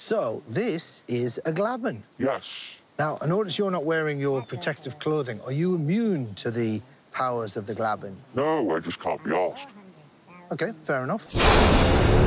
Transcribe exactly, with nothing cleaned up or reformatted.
So, this is a glabin? Yes. Now, I notice you're not wearing your protective clothing. Are you immune to the powers of the glabin? No, I just can't be asked. OK, fair enough.